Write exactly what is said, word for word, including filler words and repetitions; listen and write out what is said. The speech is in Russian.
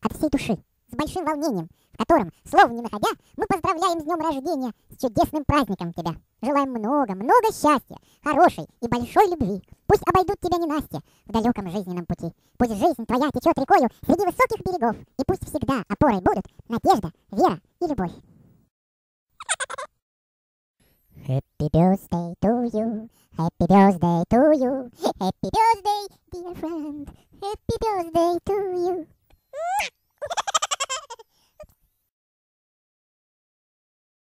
от всей души, с большим волнением, в котором, слова не находя, мы поздравляем с днем рождения, с чудесным праздником тебя. Желаем много, много счастья, хорошей и большой любви. Пусть обойдут тебя ненастья в далеком жизненном пути. Пусть жизнь твоя течет рекою среди высоких берегов. И пусть всегда опорой будут надежда, вера и любовь. Happy birthday to you, happy birthday to you, happy birthday, dear friend, happy birthday to you.